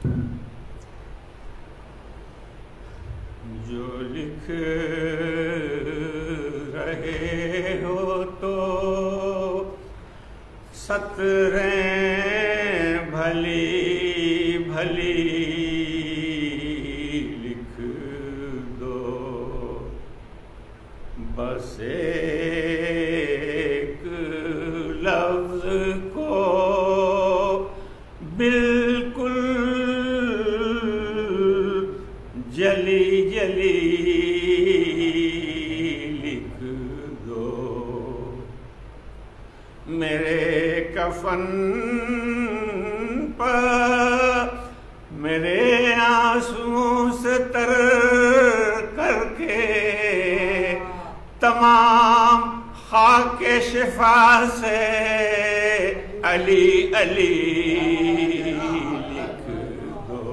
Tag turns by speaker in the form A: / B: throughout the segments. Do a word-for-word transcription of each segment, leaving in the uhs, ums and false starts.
A: جو لکھ رہے ہو تو سطریں بھلی بھلی لکھ دو، بس ایک لفظ کو بالکل جلی جلی لکھ دو۔ میرے کفن پر میرے آنسوں سے تر کر کے تمام خاک شفا سے علی علی لکھ دو،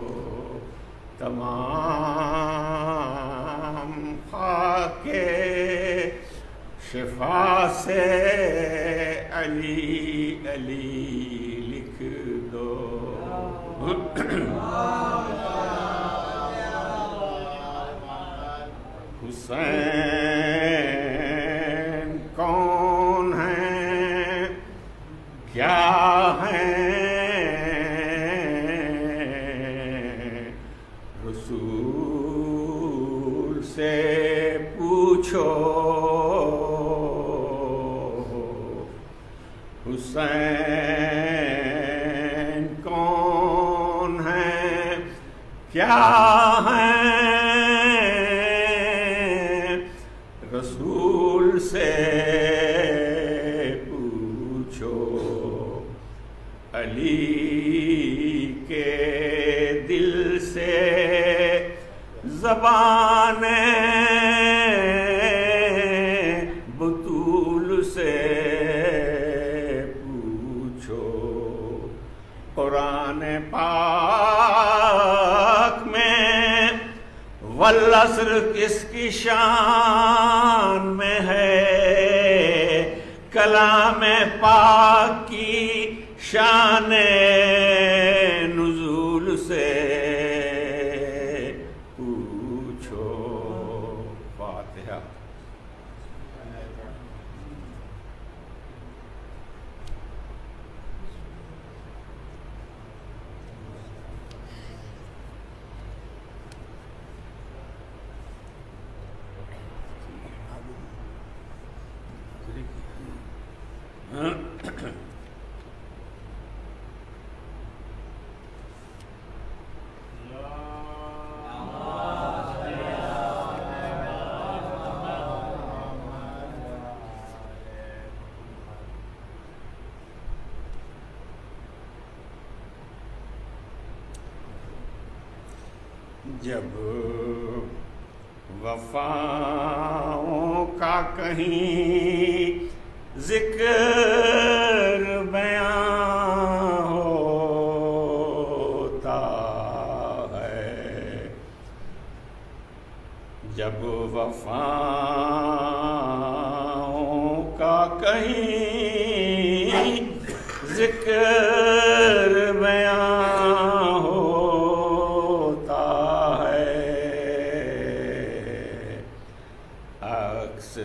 A: تمام خاک شفا سے علی علی لکھ دو۔ حسین کون ہیں، کیا ہیں، رسول سے پوچھو۔ حسین کون ہیں، کیا ہیں، رسول سے پوچھو۔ علی کے دل سے زبان بطول سے پوچھو۔ قرآن پاک میں والعصر کس کی شان میں ہے، کلام پاک کی شان نزول سے پوچھو۔ فاتحہ۔ جب وفاؤں کا کہیں ذکر بیان ہوتا ہے، جب وفاؤں کا کہیں ذکر بیان ہوتا ہے، عکس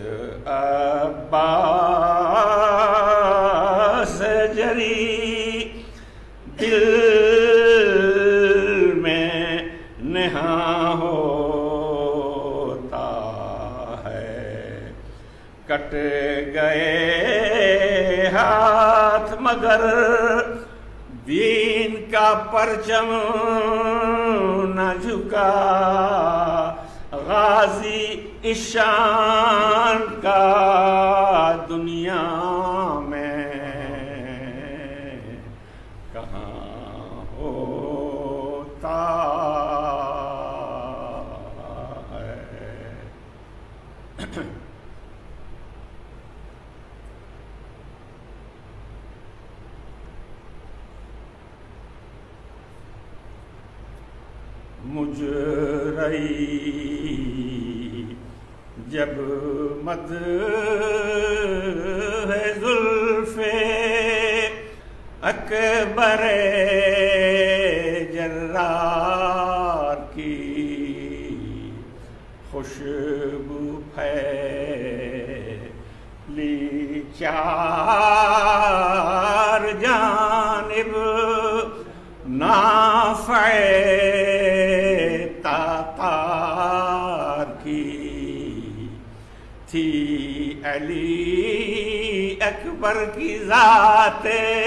A: عباس جری دل میں نہاں ہوتا ہے، کٹ گئے ہاتھ مگر دین کا پرچم نہ جھکا، غازی اشان کا دنیا میں کہاں ہوتا ہے۔ مجرئی جب مد ہے زلف اکبر جر اسرار کی خوشبو پھیلی چار جانب نافع تاتار کی تھی علی اکبر کی ذات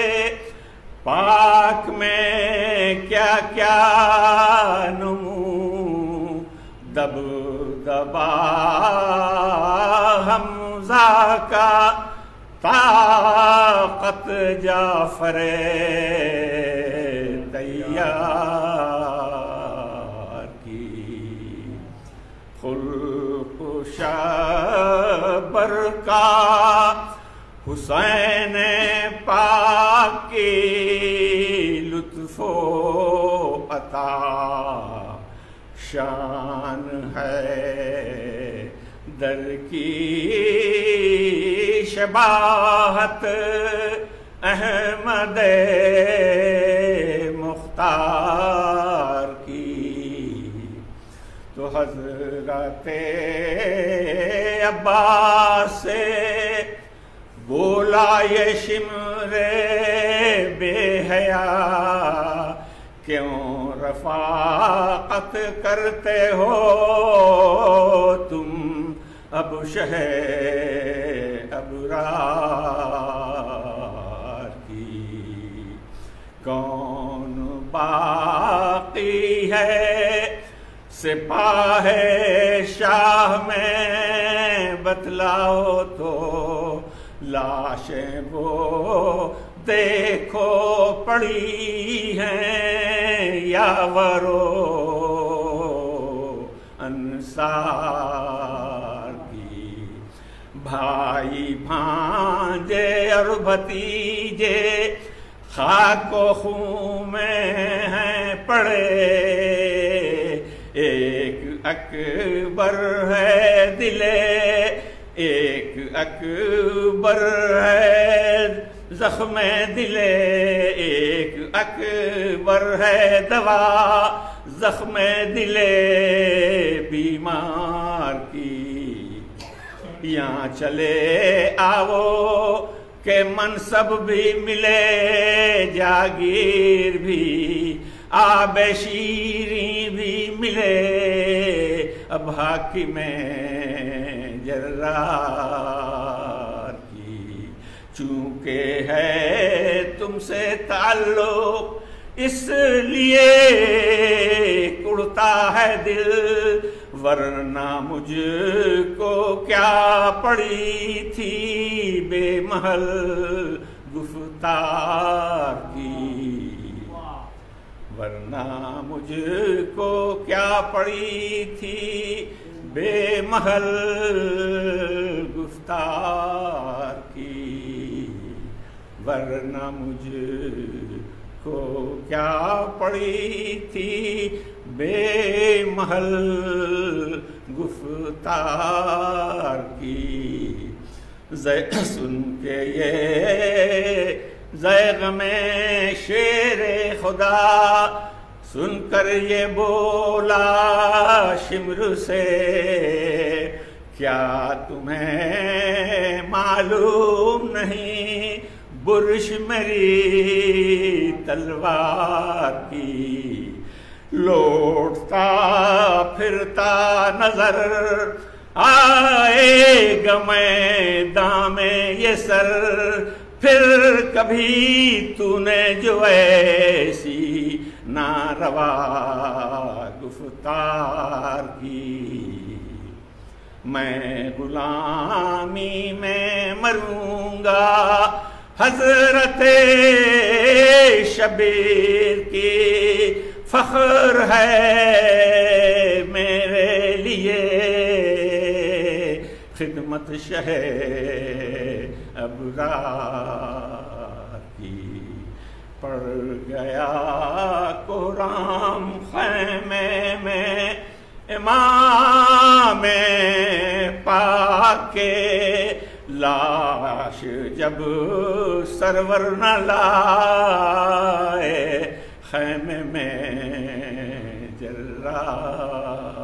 A: پاک میں کیا کیا نمو دب دبا حمزہ کا طاقت جعفر تیار کی خلق شبر کا حسین پاک کی لطف و عطا شان ہے در کی شباہت احمد مختار کی تو حضرت عباس سے بولا یہ شمر بے حیا کیوں رفاقت کرتے ہو تم اب شہ ابرار کی کون باقی ہے سپاہ شاہ میں بتلاؤ تو لاشیں وہ دیکھو پڑی ہیں یاورو انصار کی بھائی بھانجے اور بھتیجے خاک و خون میں ہیں پڑے ایک اکبر ہے دلے ایک اکبر ہے زخم دلے ایک اکبر ہے دوا زخم دلے بیمار کی یہاں چلے آؤ کہ منصب بھی ملے جاگیر بھی آب شیریں بھی ملے اب حاکم جرار کی چونکہ ہے تم سے تعلق اس لیے کڑتا ہے دل ورنہ مجھ کو کیا پڑی تھی بے محل گفتار کی ورنہ مجھ کو کیا پڑی تھی بے محل گفتار کی ورنہ مجھ کو کیا پڑی تھی بے محل گفتار کی سن کے یہ زیغ میں شیر خدا سن کر یہ بولا شمر سے کیا تمہیں معلوم نہیں برش میری تلوار کی لوٹتا پھرتا نظر آئے گا میدان میں یہ سر پھر کبھی تو نے جو ایسی ناروا گفتار کی میں غلامی میں مروں گا حضرت شبیر کی فخر ہے میرے لیے خدمت شہ ابرار کی پڑ گیا قرآن خیمے میں امام پاک کے لاش جب سرور نہ لائے خیمے میں جل رہا